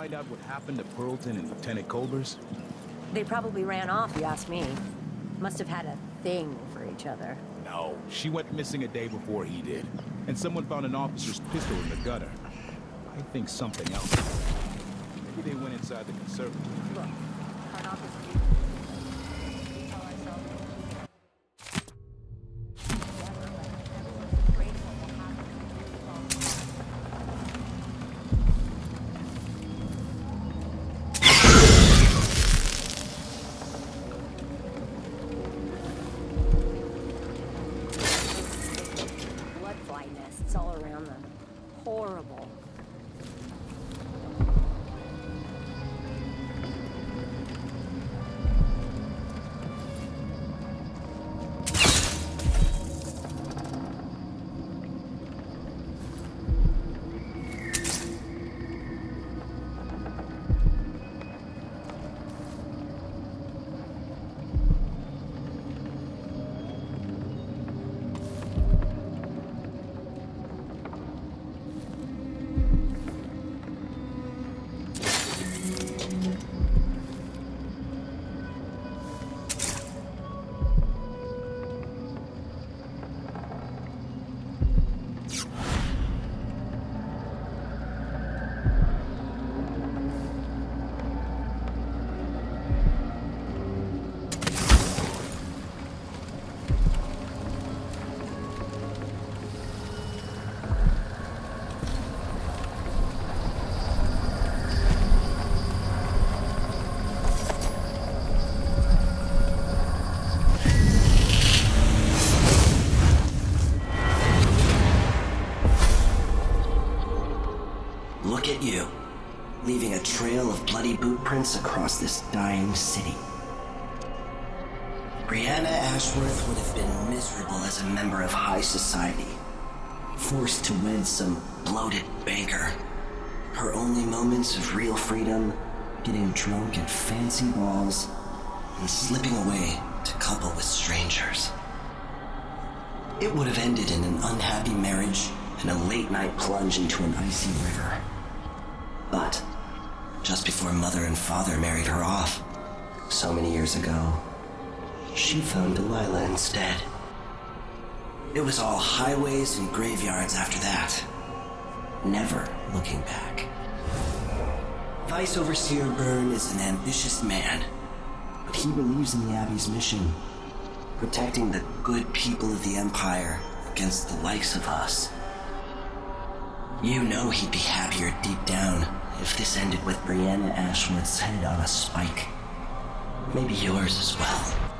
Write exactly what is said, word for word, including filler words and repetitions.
find out what happened to Pearlton and Lieutenant Culbers? They probably ran off, you ask me. Must have had a thing for each other. No, she went missing a day before he did. And someone found an officer's pistol in the gutter. I think something else. Maybe they went inside the conservatory. Look, our office. All around them. Horrible. Look at you, leaving a trail of bloody boot prints across this dying city. Breena Ashworth would have been miserable as a member of high society, forced to wed some bloated banker. Her only moments of real freedom, getting drunk at fancy balls, and slipping away to couple with strangers. It would have ended in an unhappy marriage and a late-night plunge into an icy river. But just before Mother and Father married her off, so many years ago, she found Delilah instead. It was all highways and graveyards after that, never looking back. Vice Overseer Byrne is an ambitious man, but he believes in the Abbey's mission, protecting the good people of the Empire against the likes of us. You know he'd be happier deep down if this ended with Breena Ashworth's head on a spike. Maybe yours as well.